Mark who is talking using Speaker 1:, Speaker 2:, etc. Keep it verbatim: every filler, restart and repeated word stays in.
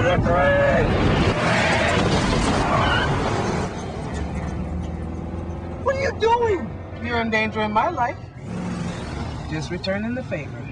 Speaker 1: What are you doing? You're endangering my life. Just returning the favor.